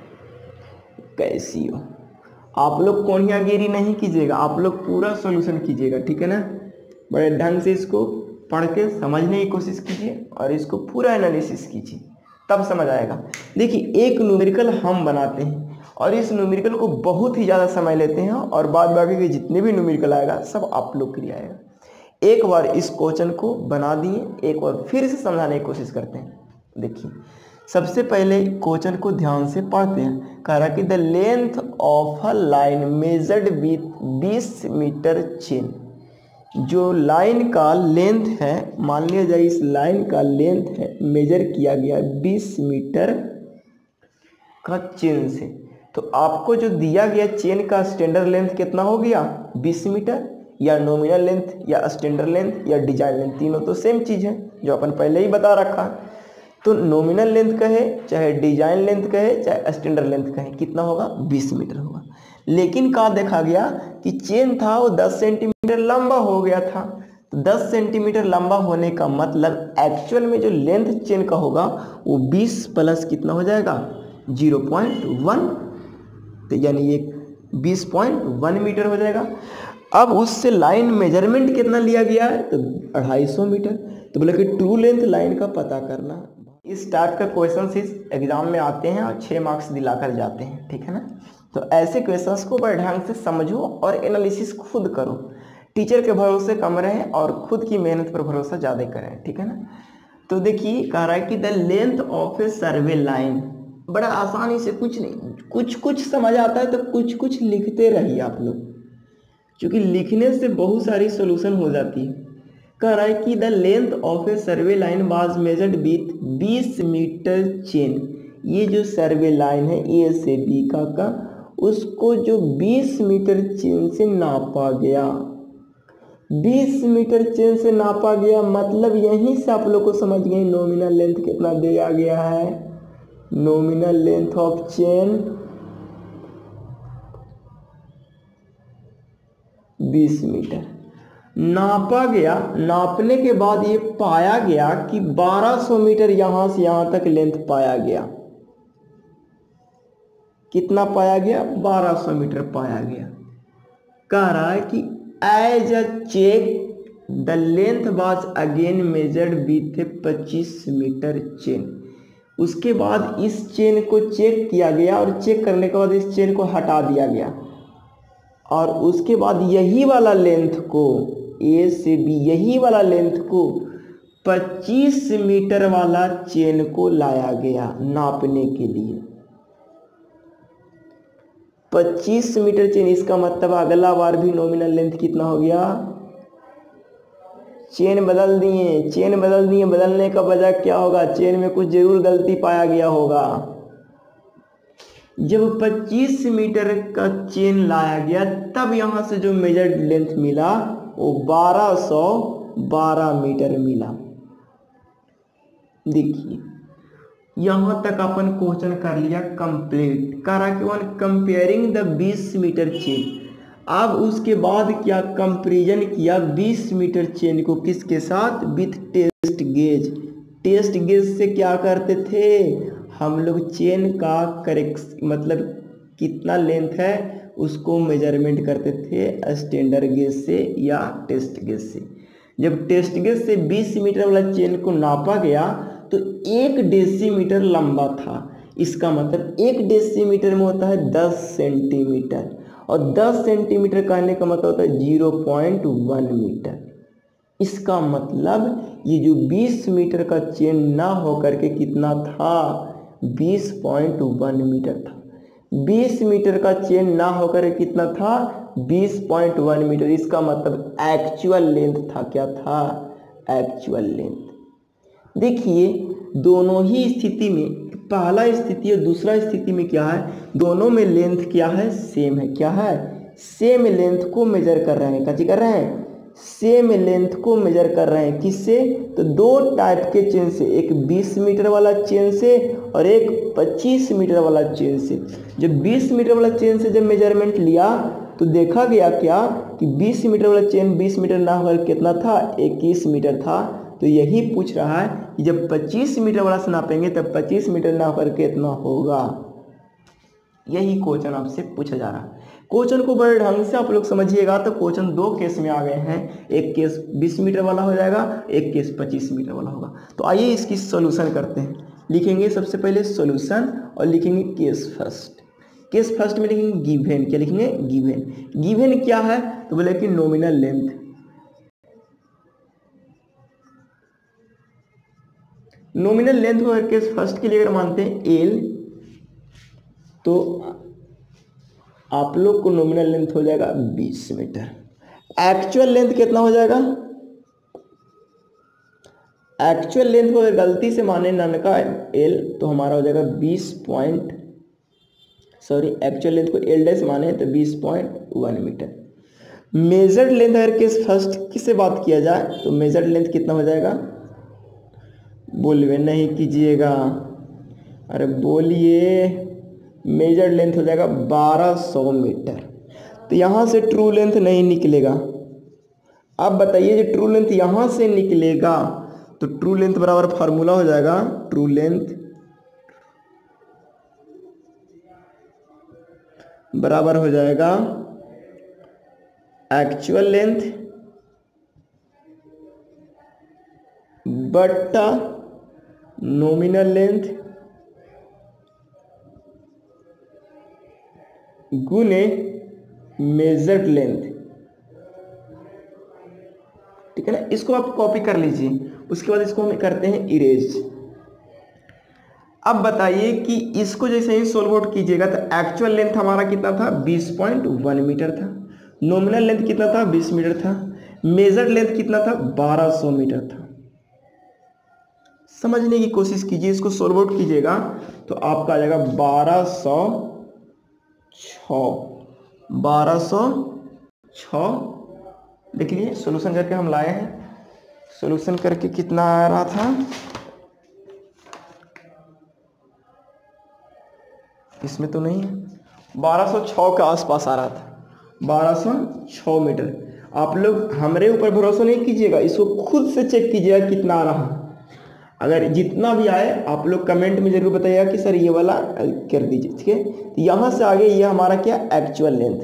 S1: कैसियो। आप लोग कोनियागिरी नहीं कीजिएगा, आप लोग पूरा सॉल्यूशन कीजिएगा, ठीक है ना। बड़े ढंग से इसको पढ़ के समझने की कोशिश कीजिए और इसको पूरा एनालिसिस कीजिए, तब समझ आएगा। देखिए एक न्यूमेरिकल हम बनाते हैं और इस न्यूमेरिकल को बहुत ही ज़्यादा समय लेते हैं और बाद बाकी के जितने भी न्यूमेरिकल आएगा सब आप लोग के लिए आएगा। एक बार इस क्वेश्चन को बना दिए, एक बार फिर से समझाने की कोशिश करते हैं। देखिए सबसे पहले क्वेश्चन को ध्यान से पढ़ते हैं। कह रहा कि the length of a line measured with 20 metre chain. जो लाइन का लेंथ है, मान लिया जाए इस लाइन का लेंथ है, मेजर किया गया 20 मीटर का चेन से। तो आपको जो दिया गया चेन का स्टैंडर्ड लेंथ कितना हो गया? 20 मीटर, या नॉमिनल लेंथ या स्टैंडर्ड लेंथ या डिजाइन लेंथ, तीनों तो सेम चीज़ है जो अपन पहले ही बता रखा है। तो नॉमिनल लेंथ कहे चाहे डिजाइन लेंथ कहे चाहे स्टैंडर्ड लेंथ कहे, कितना होगा? 20 मीटर होगा। लेकिन क्या देखा गया कि चेन था वो 10 सेंटीमीटर लंबा हो गया था। तो 10 सेंटीमीटर लंबा होने का मतलब एक्चुअल में जो लेंथ चेन का होगा वो 20 प्लस कितना हो जाएगा? 0.1, तो यानी ये 20.1 मीटर हो जाएगा। अब उससे लाइन मेजरमेंट कितना लिया गया है? तो 250 मीटर। तो बोले कि ट्रू लेंथ लाइन का पता करना। इस टाइप का क्वेश्चन इस एग्जाम में आते हैं और 6 मार्क्स दिलाकर जाते हैं, ठीक है ना। तो ऐसे क्वेश्चंस को बड़े ढंग से समझो और एनालिसिस खुद करो। टीचर के भरोसे कम रहें और खुद की मेहनत पर भरोसा ज़्यादा करें, ठीक है ना। तो देखिए कह रहा है कि the length of a survey line, बड़ा आसानी से, कुछ नहीं, कुछ कुछ समझ आता है तो कुछ कुछ लिखते रहिए आप लोग, क्योंकि लिखने से बहुत सारी सोल्यूशन हो जाती है। कह रहा है कि the length of a survey line was measured with 20 metre chain. ये जो सर्वे लाइन है ए से बी का उसको जो 20 मीटर चेन से नापा गया, 20 मीटर चेन से नापा गया, मतलब यहीं से आप लोग को समझ गए नॉमिनल लेंथ कितना दिया गया है। Nominal length of chain 20 metre नापा गया। नापने के बाद ये पाया गया कि 1200 मीटर यहां से यहां तक लेंथ पाया गया। कितना पाया गया? 1200 मीटर पाया गया। कह रहा है कि as a check the length was again measured with 25 metre chain. उसके बाद इस चेन को चेक किया गया और चेक करने के बाद इस चेन को हटा दिया गया और उसके बाद यही वाला लेंथ को ए से बी, यही वाला लेंथ को 25 मीटर वाला चेन को लाया गया नापने के लिए। 25 मीटर चेन, इसका मतलब अगला बार भी नॉमिनल लेंथ कितना हो गया? चेन बदल दिए, बदलने का वजह क्या होगा? चेन में कुछ जरूर गलती पाया गया होगा। जब 25 मीटर का चेन लाया गया तब यहां से जो मेजर्ड लेंथ मिला वो 1212 मीटर मिला। देखिए यहां तक अपन क्वेश्चन कर लिया कंप्लीट। कह रहा कि on comparing the 20 metre chain. अब उसके बाद क्या कंपैरिजन किया 20 मीटर चेन को किसके साथ? With test gauge. Test gauge से क्या करते थे हम लोग? चेन का मतलब कितना लेंथ है उसको मेजरमेंट करते थे स्टैंडर्ड गेज से या टेस्ट गेज से। जब टेस्ट गेज से 20 मीटर वाला चेन को नापा गया तो 1 डेसीमीटर लंबा था। इसका मतलब 1 डेसीमीटर में होता है 10 सेंटीमीटर और 10 सेंटीमीटर कहने का मतलब होता है 0.1 मीटर। इसका मतलब ये जो 20 मीटर का चेन ना होकर के कितना था? 20.1 मीटर था। 20 मीटर का चेन ना होकर कितना था? 20.1 मीटर। इसका मतलब एक्चुअल लेंथ था। क्या था? Actual length. देखिए दोनों ही स्थिति में, पहला स्थिति और दूसरा स्थिति में क्या है? दोनों में लेंथ क्या है? सेम है। क्या है? सेम लेंथ को मेजर कर रहे हैं। क्या कर रहे हैं? सेम लेंथ को मेजर कर रहे हैं। किससे? तो दो टाइप के चेन से, एक 20 मीटर वाला चेन से और एक 25 मीटर वाला चेन से। जब 20 मीटर वाला चेन से जब मेजरमेंट लिया तो देखा गया क्या कि 20 मीटर वाला चेन 20 मीटर ना होकर कितना था? 21 मीटर था। तो यही पूछ रहा है कि जब 25 मीटर वाला से नापेंगे तब 25 मीटर नाप करके इतना होगा। यही क्वेश्चन आपसे पूछा जा रहा है। क्वेश्चन को बड़े ढंग से आप लोग समझिएगा तो क्वेश्चन दो केस में आ गए हैं, एक केस 20 मीटर वाला हो जाएगा, एक केस 25 मीटर वाला होगा। तो आइए इसकी सॉल्यूशन करते हैं। लिखेंगे सबसे पहले सॉल्यूशन और लिखेंगे केस फर्स्ट। केस फर्स्ट में लिखेंगे गिवन। क्या लिखेंगे? गिवन। गिवन क्या है तो बोले कि नॉमिनल लेंथ। नॉमिनल लेंथ को केस फर्स्ट के लिए अगर मानते हैं एल, तो आप लोग को नॉमिनल लेंथ हो जाएगा 20 मीटर। एक्चुअल लेंथ कितना हो जाएगा? एक्चुअल लेंथ को अगर गलती से माने नन का एल तो हमारा हो जाएगा 20 पॉइंट, सॉरी एक्चुअल लेंथ को एल डैश माने तो 20.1 मीटर। मेजर्ड लेंथ अगर केस फर्स्ट किससे बात किया जाए तो मेजर्ड लेंथ कितना हो जाएगा? बोलिए नहीं कीजिएगा, अरे बोलिए। मेजर्ड लेंथ हो जाएगा 1200 मीटर। तो यहाँ से ट्रू लेंथ नहीं निकलेगा। अब बताइए जो ट्रू लेंथ यहाँ से निकलेगा तो ट्रू लेंथ बराबर फार्मूला हो जाएगा, ट्रू लेंथ बराबर हो जाएगा एक्चुअल लेंथ बट्टा नॉमिनल लेंथ गुने मेजर्ड लेंथ। ठीक है ना, इसको आप कॉपी कर लीजिए। उसके बाद इसको हम करते हैं इरेज। अब बताइए कि इसको जैसे ही सोल्व आउट कीजिएगा तो एक्चुअल लेंथ हमारा कितना था? 20.1 मीटर था। नॉमिनल लेंथ कितना था? 20 मीटर था। मेजर्ड लेंथ कितना था? 1200 मीटर था। समझने की कोशिश कीजिए, इसको सोल्व आउट कीजिएगा तो आपका आ जाएगा 1206। देख लीजिए सोल्यूशन करके हम लाए हैं। सोल्यूशन करके कितना आ रहा था? इसमें तो नहीं है, 1206 के आसपास आ रहा था, 1206 मीटर। आप लोग हमारे ऊपर भरोसा नहीं कीजिएगा, इसको खुद से चेक कीजिएगा कितना आ रहा। अगर जितना भी आए आप लोग कमेंट में जरूर बताइएगा कि सर ये वाला कर दीजिए। ठीक है, तो यहाँ से आगे ये हमारा क्या? Actual length.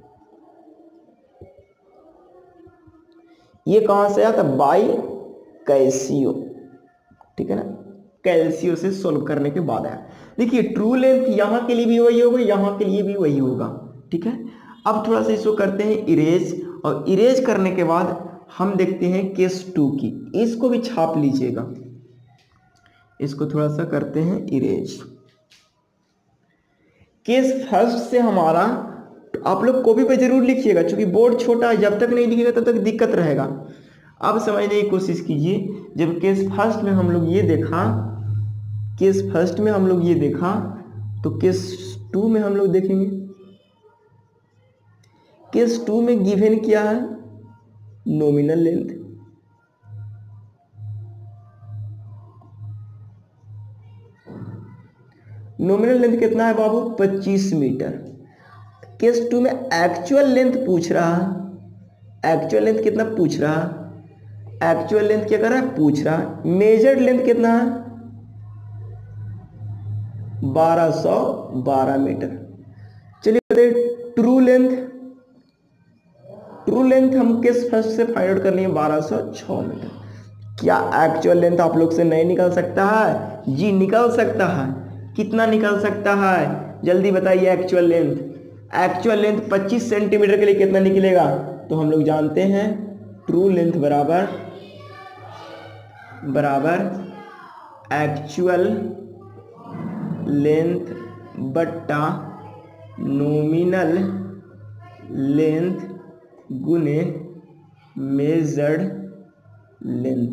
S1: ये कहाँ से आया था? बाई कैल्सियो। ठीक है ना, कैल्सियो से सोल्व करने के बाद आया। देखिए ट्रू लेंथ यहाँ के लिए भी वही होगा, यहाँ के लिए भी वही होगा। ठीक है, अब थोड़ा सा इसको करते हैं इरेज, और इरेज करने के बाद हम देखते हैं केस 2 की। इसको भी छाप लीजिएगा। इसको थोड़ा सा करते हैं इरेज। केस फर्स्ट से हमारा, आप लोग कॉपी पे जरूर लिखिएगा क्योंकि बोर्ड छोटा है, जब तक नहीं लिखिएगा तब तक दिक्कत रहेगा। अब समझने की कोशिश कीजिए। जब केस फर्स्ट में हम लोग ये देखा, केस फर्स्ट में हम लोग ये देखा, तो केस 2 में हम लोग देखेंगे। केस 2 में गिवन क्या है? Nominal length. नॉमिनल लेंथ कितना है बाबू? 25 मीटर। केस 2 में एक्चुअल लेंथ पूछ रहा है। एक्चुअल लेंथ कितना पूछ रहा है? एक्चुअल लेंथ क्या कर रहा है? पूछ रहा है। मेजर्ड लेंथ कितना है? 1212 मीटर। चलिए बताइए ट्रू लेंथ। ट्रू लेंथ हम केस फर्स्ट से फाइंड आउट कर लिए 1206 मीटर। क्या एक्चुअल लेंथ आप लोग से नहीं निकल सकता है? जी निकल सकता है। कितना निकल सकता है? जल्दी बताइए। Actual length, actual length 25 centimetre के लिए कितना निकलेगा? तो हम लोग जानते हैं ट्रू लेंथ बराबर एक्चुअल लेंथ बट्टा नॉमिनल लेंथ गुने मेजर्ड लेंथ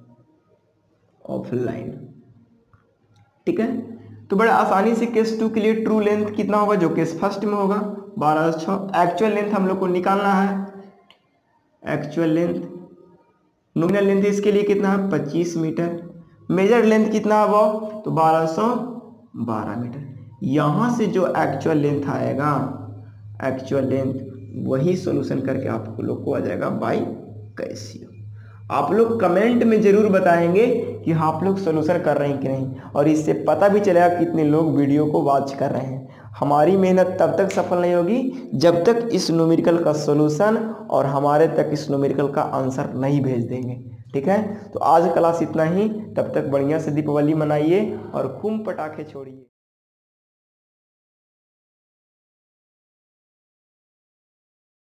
S1: ऑफ लाइन। ठीक है, तो बड़ा आसानी से केस 2 के लिए ट्रू लेंथ कितना होगा जो केस फर्स्ट में होगा? 1206। एक्चुअल लेंथ हम लोग को निकालना है। एक्चुअल लेंथ, नॉमिनल लेंथ इसके लिए कितना है? 25 मीटर। मेजर्ड लेंथ कितना है वो? तो 1212 मीटर। यहाँ से जो एक्चुअल लेंथ आएगा, एक्चुअल लेंथ, वही सॉल्यूशन करके आप लोग को आ जाएगा बाई कैल्सियो। आप लोग कमेंट में ज़रूर बताएंगे कि हाँ आप लोग सोल्यूशन कर रहे हैं कि नहीं, और इससे पता भी चलेगा कितने लोग वीडियो को वॉच कर रहे हैं। हमारी मेहनत तब तक सफल नहीं होगी जब तक इस न्यूमेरिकल का सोल्यूशन और हमारे तक इस न्यूमेरिकल का आंसर नहीं भेज देंगे। ठीक है, तो आज क्लास इतना ही। तब तक बढ़िया से दीपावली मनाइए और खूब पटाखे छोड़िए।